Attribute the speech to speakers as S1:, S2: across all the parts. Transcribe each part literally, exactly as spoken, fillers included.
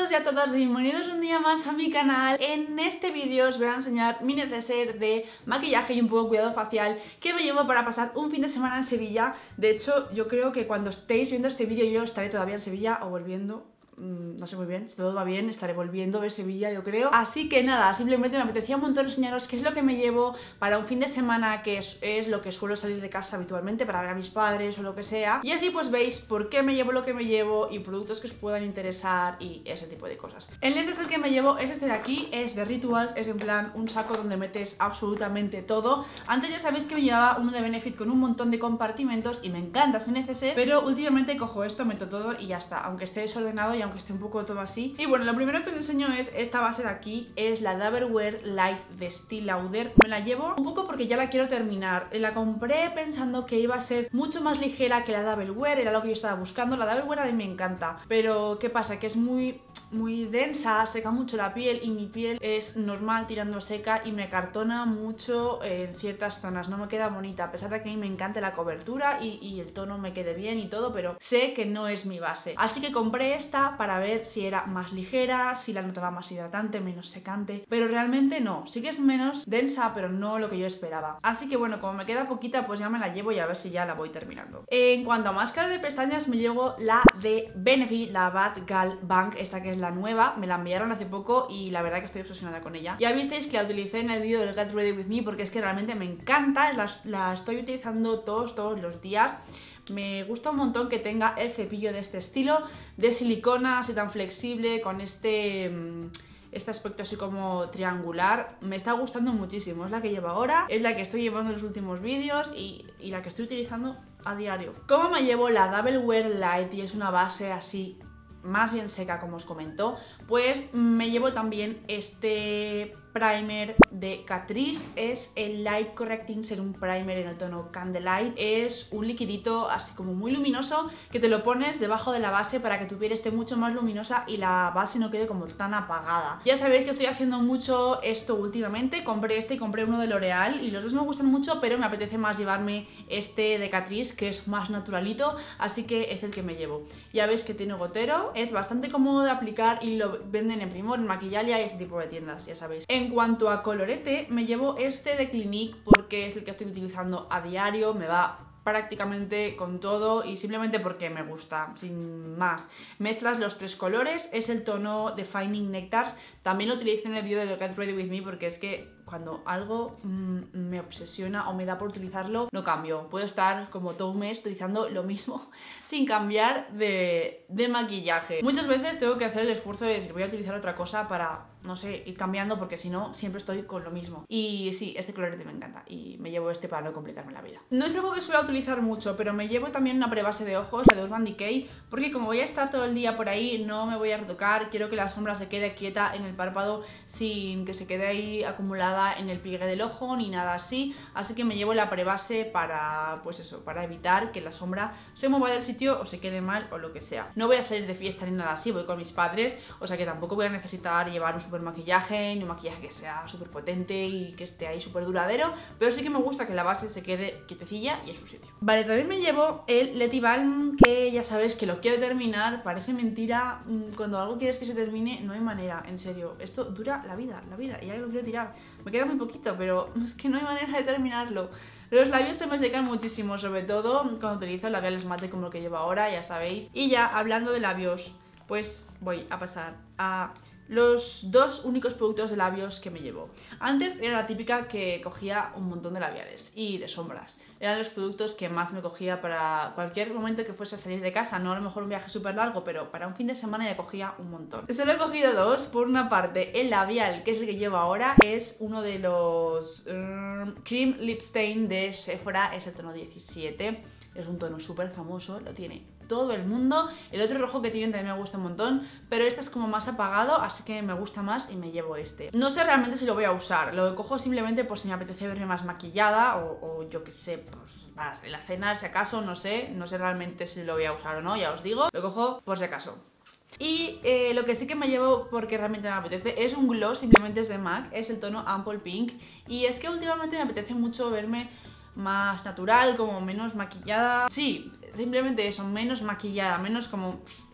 S1: todos y a todas y bienvenidos un día más a mi canal. En este vídeo os voy a enseñar mi neceser de maquillaje y un poco cuidado facial que me llevo para pasar un fin de semana en Sevilla. De hecho, yo creo que cuando estéis viendo este vídeo yo estaré todavía en Sevilla o volviendo. No sé muy bien, si todo va bien estaré volviendo de Sevilla, yo creo. Así que nada, simplemente me apetecía un montón enseñaros qué es lo que me llevo para un fin de semana, que es, es lo que suelo salir de casa habitualmente para ver a mis padres o lo que sea. Y así pues veis por qué me llevo lo que me llevo y productos que os puedan interesar y ese tipo de cosas. El neceser que me llevo es este de aquí, es de Rituals, es en plan un saco donde metes absolutamente todo. Antes ya sabéis que me llevaba uno de Benefit con un montón de compartimentos y me encanta ese neceser, pero últimamente cojo esto, meto todo y ya está, aunque esté desordenado y aunque esté un poco todo así. Y bueno, lo primero que os enseño es esta base de aquí, es la Double Wear Light de Estée Lauder. Me la llevo un poco porque ya la quiero terminar. La compré pensando que iba a ser mucho más ligera que la Double Wear, era lo que yo estaba buscando. La Double Wear a mí me encanta, pero ¿qué pasa? Que es muy... muy densa, seca mucho la piel y mi piel es normal tirando seca y me cartona mucho en ciertas zonas, no me queda bonita, a pesar de que a mí me encanta la cobertura y, y el tono me quede bien y todo, pero sé que no es mi base. Así que compré esta para ver si era más ligera, si la notaba más hidratante, menos secante, pero realmente no, sí que es menos densa, pero no lo que yo esperaba. Así que bueno, como me queda poquita, pues ya me la llevo y a ver si ya la voy terminando. En cuanto a máscara de pestañas, me llevo la de Benefit, la Bad Gal Bank, esta que es la nueva, me la enviaron hace poco y la verdad que estoy obsesionada con ella. Ya visteis que la utilicé en el vídeo del Get Ready With Me porque es que realmente me encanta, la, la estoy utilizando todos, todos los días. Me gusta un montón que tenga el cepillo de este estilo, de silicona, así tan flexible, con este... este aspecto así como triangular. Me está gustando muchísimo, es la que llevo ahora, es la que estoy llevando en los últimos vídeos y, y la que estoy utilizando a diario. ¿Cómo me llevo la Double Wear Light? Y es una base así más bien seca, como os comentó, pues me llevo también este primer de Catrice, es el Light Correcting Serum Primer en el tono Candlelight. Es un liquidito así como muy luminoso que te lo pones debajo de la base para que tu piel esté mucho más luminosa y la base no quede como tan apagada. Ya sabéis que estoy haciendo mucho esto últimamente, compré este y compré uno de L'Oreal y los dos me gustan mucho, pero me apetece más llevarme este de Catrice, que es más naturalito, así que es el que me llevo. Ya veis que tiene gotero, es bastante cómodo de aplicar y lo venden en Primor, en Maquillalia y ese tipo de tiendas, ya sabéis. En cuanto a colorete, me llevo este de Clinique porque es el que estoy utilizando a diario, me va prácticamente con todo y simplemente porque me gusta, sin más. Mezclas los tres colores, es el tono Defining Nectars, también lo utilicé en el vídeo de Get Ready With Me porque es que cuando algo mmm, me obsesiona o me da por utilizarlo, no cambio. Puedo estar como todo un mes utilizando lo mismo sin cambiar de, de maquillaje. Muchas veces tengo que hacer el esfuerzo de decir voy a utilizar otra cosa para, no sé, ir cambiando porque si no, siempre estoy con lo mismo. Y sí, este colorete me encanta y me llevo este para no complicarme la vida. No es algo que suelo utilizar mucho, pero me llevo también una prebase de ojos, la de Urban Decay, porque como voy a estar todo el día por ahí, no me voy a retocar, quiero que la sombra se quede quieta en el párpado sin que se quede ahí acumulada en el pliegue del ojo ni nada así, así que me llevo la prebase para, pues eso, para evitar que la sombra se mueva del sitio o se quede mal o lo que sea. No voy a salir de fiesta ni nada así, voy con mis padres, o sea que tampoco voy a necesitar llevar un super maquillaje, ni un maquillaje que sea súper potente y que esté ahí súper duradero, pero sí que me gusta que la base se quede quietecilla y en su sitio. Vale, también me llevo el Letty Balm, que ya sabéis que lo quiero terminar, parece mentira, cuando algo quieres que se termine no hay manera, en serio, esto dura la vida, la vida, y ya lo quiero tirar. Me queda muy poquito, pero es que no hay manera de terminarlo. Los labios se me secan muchísimo, sobre todo cuando utilizo labiales mate como lo que llevo ahora, ya sabéis. Y ya, hablando de labios, pues voy a pasar a los dos únicos productos de labios que me llevo. Antes era la típica que cogía un montón de labiales y de sombras. Eran los productos que más me cogía para cualquier momento que fuese a salir de casa. No a lo mejor un viaje súper largo, pero para un fin de semana ya cogía un montón. Solo he cogido dos. Por una parte, el labial, que es el que llevo ahora, es uno de los um, Cream Lip Stain de Sephora, es el tono diecisiete. Es un tono súper famoso, lo tiene todo el mundo. El otro rojo que tienen también me gusta un montón, pero este es como más apagado, así que me gusta más y me llevo este. No sé realmente si lo voy a usar, lo cojo simplemente por si me apetece verme más maquillada o, o yo que sé, pues para la cena, si acaso, no sé, no sé realmente si lo voy a usar o no, ya os digo, lo cojo por si acaso. Y eh, lo que sí que me llevo porque realmente me apetece es un gloss, simplemente es de MAC, es el tono Ample Pink, y es que últimamente me apetece mucho verme más natural, como menos maquillada. Sí, simplemente eso, menos maquillada, menos como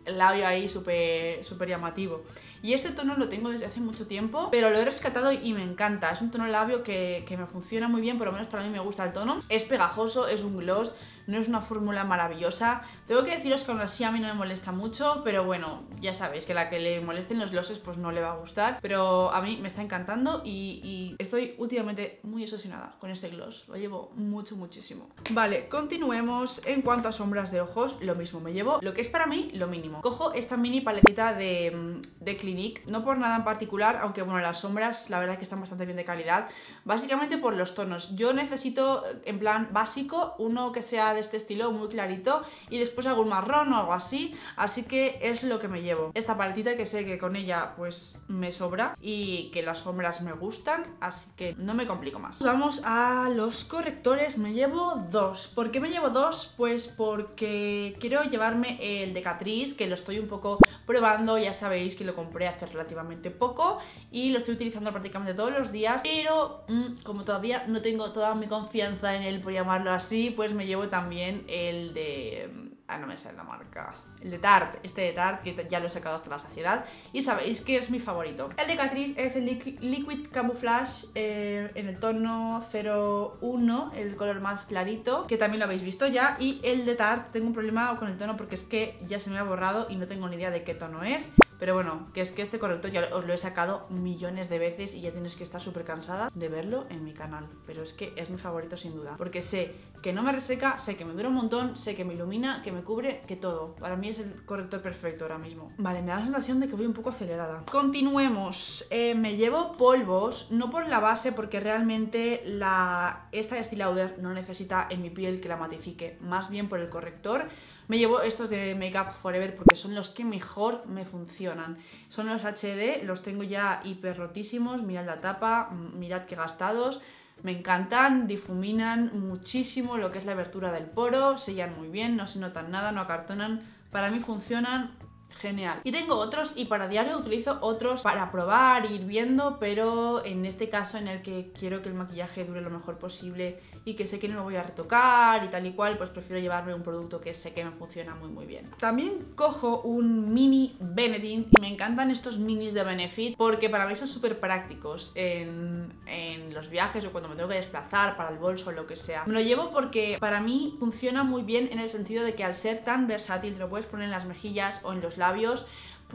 S1: el labio ahí súper súper llamativo. Y este tono lo tengo desde hace mucho tiempo, pero lo he rescatado y me encanta. Es un tono labio que, que me funciona muy bien, por lo menos para mí me gusta el tono. Es pegajoso, es un gloss, no es una fórmula maravillosa. Tengo que deciros que aún así a mí no me molesta mucho, pero bueno, ya sabéis que la que le molesten los glosses pues no le va a gustar. Pero a mí me está encantando y, y estoy últimamente muy obsesionada con este gloss. Lo llevo mucho, muchísimo. Vale, continuemos. En cuanto a sombras de ojos, lo mismo. Me llevo lo que es para mí lo mínimo. Cojo esta mini paletita de, de Clinique, no por nada en particular, aunque bueno, las sombras la verdad es que están bastante bien de calidad. Básicamente por los tonos. Yo necesito, en plan básico, uno que sea de este estilo muy clarito y después algún marrón o algo así, así que es lo que me llevo. Esta paletita que sé que con ella pues me sobra y que las sombras me gustan, así que no me complico más. Vamos a los correctores. Me llevo dos. ¿Por qué me llevo dos? Pues porque quiero llevarme el de Catrice, que lo estoy un poco probando, ya sabéis que lo compré hace relativamente poco y lo estoy utilizando prácticamente todos los días, pero mmm, como todavía no tengo toda mi confianza en él, por llamarlo así, pues me llevo también el de... Ah, no me sale la marca. El de Tarte, este de Tarte, que ya lo he sacado hasta la saciedad y sabéis que es mi favorito. El de Catrice es el Liquid, Liquid Camouflage eh, en el tono cero uno, el color más clarito, que también lo habéis visto ya. Y el de Tarte, tengo un problema con el tono porque es que ya se me ha borrado y no tengo ni idea de qué tono es. Pero bueno, que es que este corrector ya os lo he sacado millones de veces y ya tienes que estar súper cansada de verlo en mi canal. Pero es que es mi favorito sin duda, porque sé que no me reseca, sé que me dura un montón, sé que me ilumina, que me cubre, que todo. Para mí es el corrector perfecto ahora mismo. Vale, me da la sensación de que voy un poco acelerada. Continuemos. Eh, me llevo polvos, no por la base, porque realmente la esta de Estée Lauder no necesita en mi piel que la matifique, más bien por el corrector. Me llevo estos de Make Up For Ever porque son los que mejor me funcionan. Son los H D, los tengo ya hiper rotísimos. Mirad la tapa, mirad qué gastados. Me encantan, difuminan muchísimo lo que es la abertura del poro, sellan muy bien, no se notan nada, no acartonan. Para mí funcionan genial. Y tengo otros y para diario utilizo otros para probar, ir viendo, pero en este caso en el que quiero que el maquillaje dure lo mejor posible y que sé que no me voy a retocar y tal y cual, pues prefiero llevarme un producto que sé que me funciona muy muy bien. También cojo un mini Benedict y me encantan estos minis de Benefit porque para mí son súper prácticos en, en los viajes o cuando me tengo que desplazar para el bolso o lo que sea. Me lo llevo porque para mí funciona muy bien en el sentido de que al ser tan versátil te lo puedes poner en las mejillas o en los labios,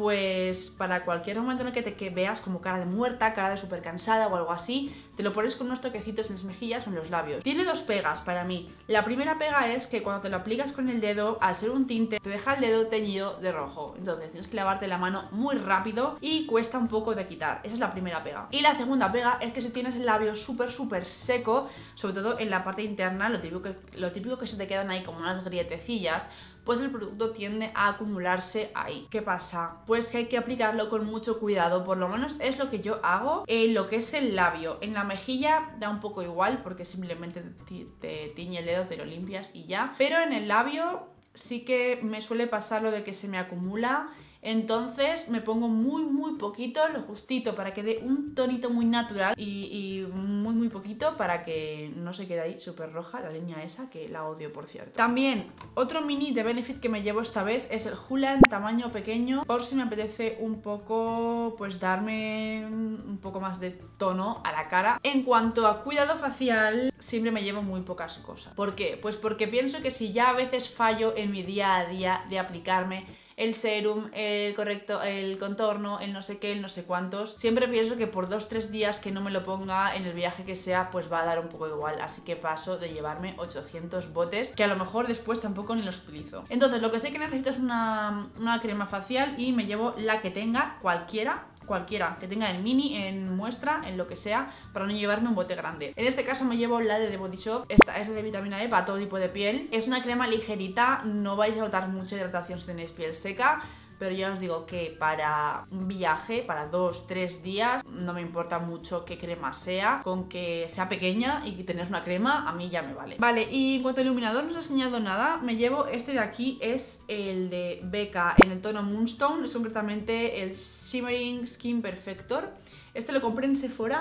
S1: pues para cualquier momento en el que te que veas como cara de muerta, cara de súper cansada o algo así, te lo pones con unos toquecitos en las mejillas o en los labios. Tiene dos pegas para mí. La primera pega es que cuando te lo aplicas con el dedo, al ser un tinte, te deja el dedo teñido de rojo. Entonces tienes que lavarte la mano muy rápido y cuesta un poco de quitar. Esa es la primera pega. Y la segunda pega es que si tienes el labio súper súper seco, sobre todo en la parte interna, lo típico, que, lo típico que se te quedan ahí como unas grietecillas, pues el producto tiende a acumularse ahí. ¿Qué pasa? Pues que hay que aplicarlo con mucho cuidado, por lo menos es lo que yo hago en lo que es el labio. En la mejilla da un poco igual porque simplemente te tiñe el dedo, te lo limpias y ya. Pero en el labio sí que me suele pasar lo de que se me acumula. Entonces me pongo muy muy poquito, lo justito para que dé un tonito muy natural y, y muy muy poquito para que no se quede ahí súper roja la línea esa, que la odio por cierto. También otro mini de Benefit que me llevo esta vez es el Hoola en tamaño pequeño, por si me apetece un poco pues darme un poco más de tono a la cara. En cuanto a cuidado facial, siempre me llevo muy pocas cosas. ¿Por qué? Pues porque pienso que si ya a veces fallo en mi día a día de aplicarme el serum, el correcto, el contorno, el no sé qué, el no sé cuántos, siempre pienso que por dos tres días que no me lo ponga en el viaje que sea, pues va a dar un poco igual, así que paso de llevarme ochocientos botes, que a lo mejor después tampoco ni los utilizo. Entonces lo que sé que necesito es una, una crema facial y me llevo la que tenga, cualquiera, cualquiera, que tenga el mini en muestra, en lo que sea, para no llevarme un bote grande. En este caso me llevo la de The Body Shop, esta es de vitamina E para todo tipo de piel. Es una crema ligerita, no vais a notar mucha hidratación si tenéis piel seca, pero ya os digo que para un viaje, para dos, tres días, no me importa mucho qué crema sea, con que sea pequeña y que tener una crema, a mí ya me vale. Vale, y en cuanto a iluminador no os he enseñado nada, me llevo este de aquí, es el de Becca en el tono Moonstone, es concretamente el Shimmering Skin Perfector. Este lo compré en Sephora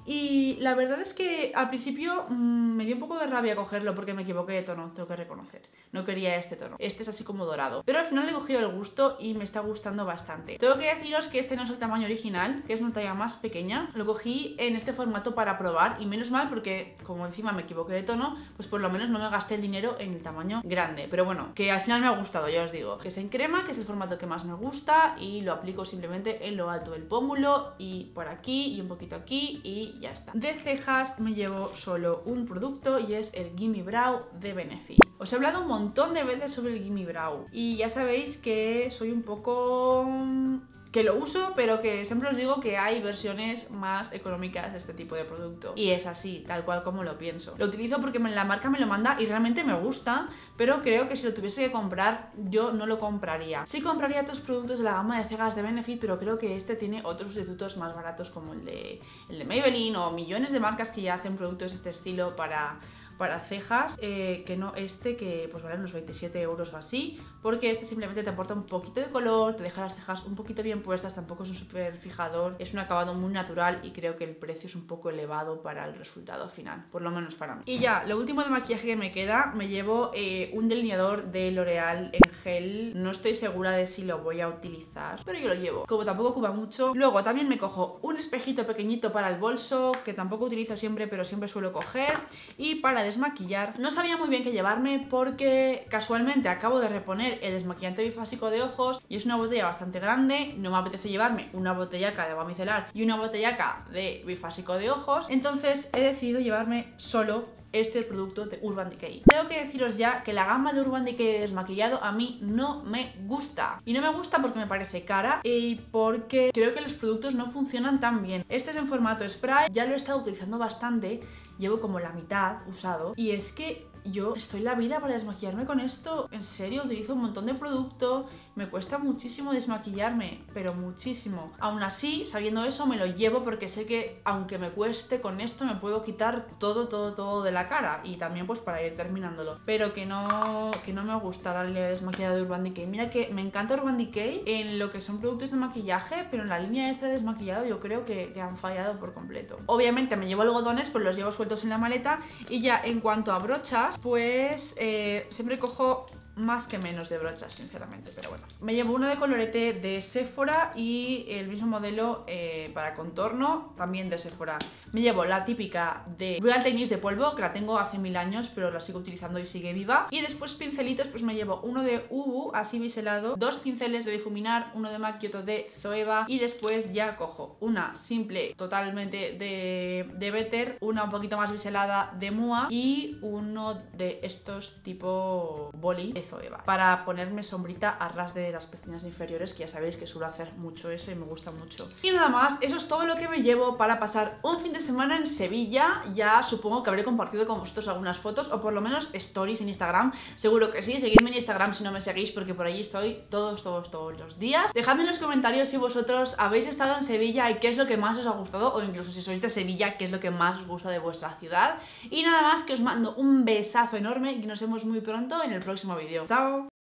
S1: Y la verdad es que al principio mmm, me dio un poco de rabia cogerlo porque me equivoqué de tono, tengo que reconocer. No quería este tono, este es así como dorado. Pero al final le he cogido el gusto y me está gustando bastante. Tengo que deciros que este no es el tamaño original, que es una talla más pequeña. Lo cogí en este formato para probar y menos mal porque como encima me equivoqué de tono, pues por lo menos no me gasté el dinero en el tamaño grande. Pero bueno, que al final me ha gustado, ya os digo. Que es en crema, que es el formato que más me gusta y lo aplico simplemente en lo alto del pómulo y por aquí y un poquito aquí y ya está. De cejas me llevo solo un producto y es el Gimme Brow de Benefit. Os he hablado un montón de veces sobre el Gimme Brow y ya sabéis que soy un poco... que lo uso, pero que siempre os digo que hay versiones más económicas de este tipo de producto. Y es así, tal cual como lo pienso. Lo utilizo porque la marca me lo manda y realmente me gusta, pero creo que si lo tuviese que comprar, yo no lo compraría. Sí compraría otros productos de la gama de cejas de Benefit, pero creo que este tiene otros sustitutos más baratos como el de, el de Maybelline o millones de marcas que ya hacen productos de este estilo para... para cejas, eh, que no este que pues vale unos veintisiete euros o así, porque este simplemente te aporta un poquito de color, te deja las cejas un poquito bien puestas, tampoco es un súper fijador, es un acabado muy natural y creo que el precio es un poco elevado para el resultado final, por lo menos para mí. Y ya, lo último de maquillaje que me queda, me llevo eh, un delineador de L'Oreal en gel, no estoy segura de si lo voy a utilizar, pero yo lo llevo, como tampoco ocupa mucho. Luego también me cojo un espejito pequeñito para el bolso, que tampoco utilizo siempre, pero siempre suelo coger, y para desmaquillar. No sabía muy bien qué llevarme porque casualmente acabo de reponer el desmaquillante bifásico de ojos y es una botella bastante grande, no me apetece llevarme una botellaca de agua micelar y una botellaca de bifásico de ojos, entonces he decidido llevarme solo este producto de Urban Decay. Tengo que deciros ya que la gama de Urban Decay de desmaquillado a mí no me gusta. Y no me gusta porque me parece cara y porque creo que los productos no funcionan tan bien. Este es en formato spray, ya lo he estado utilizando bastante, llevo como la mitad usado y es que yo estoy la vida para desmaquillarme con esto. En serio, utilizo un montón de producto, me cuesta muchísimo desmaquillarme, pero muchísimo. Aún así, sabiendo eso, me lo llevo porque sé que aunque me cueste, con esto me puedo quitar todo, todo, todo de la cara y también pues para ir terminándolo. Pero que no, que no me gusta darle desmaquillado de Urban Decay. Mira que me encanta Urban Decay en lo que son productos de maquillaje, pero en la línea esta de desmaquillado yo creo que, que han fallado por completo. Obviamente me llevo algodones, pues los llevo sueltos en la maleta y ya en cuanto a brochas, pues eh, siempre cojo más que menos de brochas, sinceramente, pero bueno. Me llevo una de colorete de Sephora y el mismo modelo eh, para contorno, también de Sephora. Me llevo la típica de Real Techniques de polvo, que la tengo hace mil años, pero la sigo utilizando y sigue viva. Y después pincelitos, pues me llevo uno de Ubu, así biselado, dos pinceles de difuminar, uno de MAC y otro de Zoeva. Y después ya cojo una simple, totalmente de, de Better, una un poquito más biselada de Mua y uno de estos tipo boli de Zoeva, para ponerme sombrita a ras de las pestañas inferiores, que ya sabéis que suelo hacer mucho eso y me gusta mucho. Y nada más, eso es todo lo que me llevo para pasar un fin de semana en Sevilla. Ya supongo que habré compartido con vosotros algunas fotos o por lo menos stories en Instagram, seguro que sí. Seguidme en Instagram si no me seguís porque por allí estoy todos, todos, todos los días. Dejadme en los comentarios si vosotros habéis estado en Sevilla y qué es lo que más os ha gustado, o incluso si sois de Sevilla, qué es lo que más os gusta de vuestra ciudad. Y nada más, que os mando un besazo enorme y nos vemos muy pronto en el próximo vídeo. ¡Chao!